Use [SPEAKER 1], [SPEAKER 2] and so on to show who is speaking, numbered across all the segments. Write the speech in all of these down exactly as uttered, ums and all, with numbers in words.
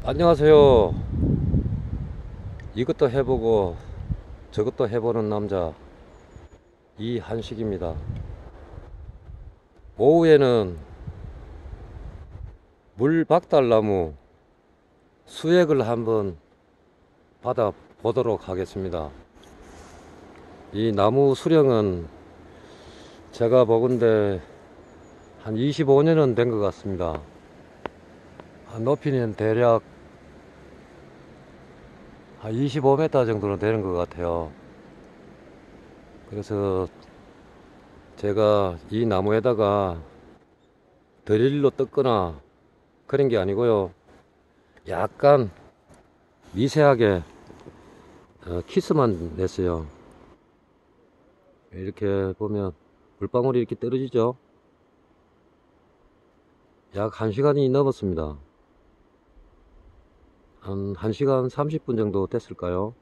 [SPEAKER 1] 안녕하세요. 이것도 해보고 저것도 해보는 남자 이한식입니다. 오후에는 물박달나무 수액을 한번 받아 보도록 하겠습니다. 이 나무 수령은 제가 보건대 한 이십오 년은 된 것 같습니다. 높이는 대략 한 이십오 미터 정도는 되는 것 같아요. 그래서 제가 이 나무에다가 드릴로 뜯거나 그런 게 아니고요. 약간 미세하게 어, 키스만 냈어요. 이렇게 보면 물방울이 이렇게 떨어지죠. 약 한 시간이 넘었습니다. 한 1시간 삼십 분 정도 됐을까요?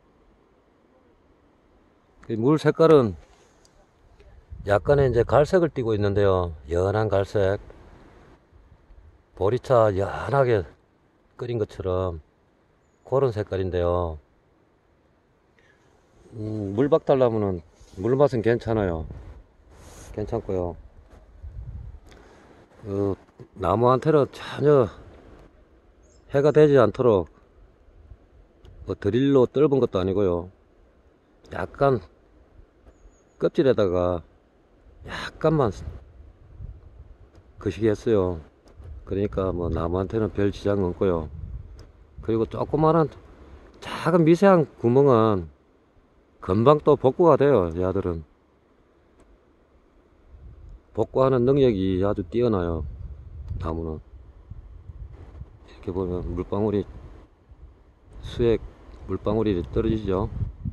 [SPEAKER 1] 물 색깔은 약간의 이제 갈색을 띠고 있는데요. 연한 갈색. 보리차 연하게 끓인 것처럼 그런 색깔인데요. 음, 물박달나무는 물맛은 괜찮아요. 괜찮고요. 어, 나무한테는 전혀 해가 되지 않도록 뭐 드릴로 뚫은 것도 아니고요. 약간 껍질에다가 약간만 거시기 했어요. 그러니까 뭐 나무한테는 별 지장 없고요. 그리고 조그마한 작은 미세한 구멍은 금방 또 복구가 돼요. 얘들은 복구하는 능력이 아주 뛰어나요. 나무는 이렇게 보면 물방울이 수액 물방울이 떨어지죠.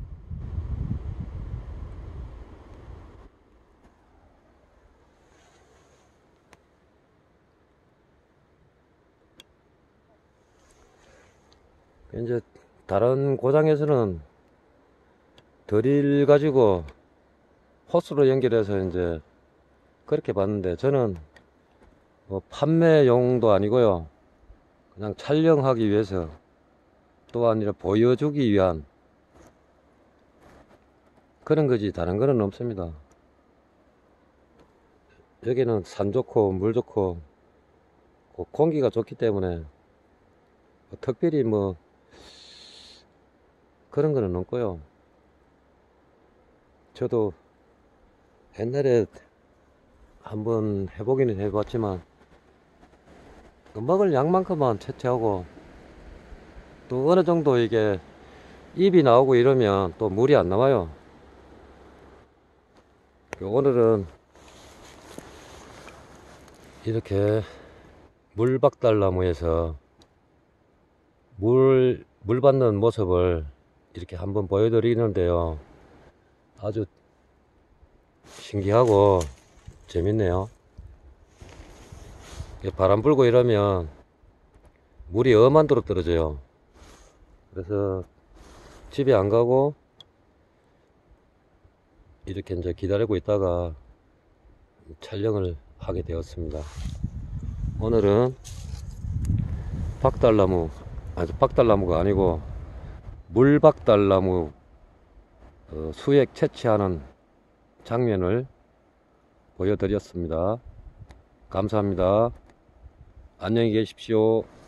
[SPEAKER 1] 이제 다른 고장에서는 드릴 가지고 호스로 연결해서 이제 그렇게 봤는데, 저는 뭐 판매용도 아니고요. 그냥 촬영하기 위해서, 또 아니라 보여주기 위한 그런 거지 다른 거는 없습니다. 여기는 산 좋고 물 좋고 공기가 좋기 때문에 뭐 특별히 뭐 그런 거는 없고요. 저도 옛날에 한번 해보기는 해봤지만 먹을 양만큼만 채취하고, 또 어느 정도 이게 잎이 나오고 이러면 또 물이 안 나와요. 오늘은 이렇게 물박달나무에서 물, 물 받는 모습을 이렇게 한번 보여드리는데요. 아주 신기하고 재밌네요. 바람 불고 이러면 물이 엄한도로 떨어져요. 그래서 집에 안 가고 이렇게 이제 기다리고 있다가 촬영을 하게 되었습니다. 오늘은 박달나무, 아주 박달나무가 아니고 물박달나무 어, 수액 채취하는 장면을 보여드렸습니다. 감사합니다. 안녕히 계십시오.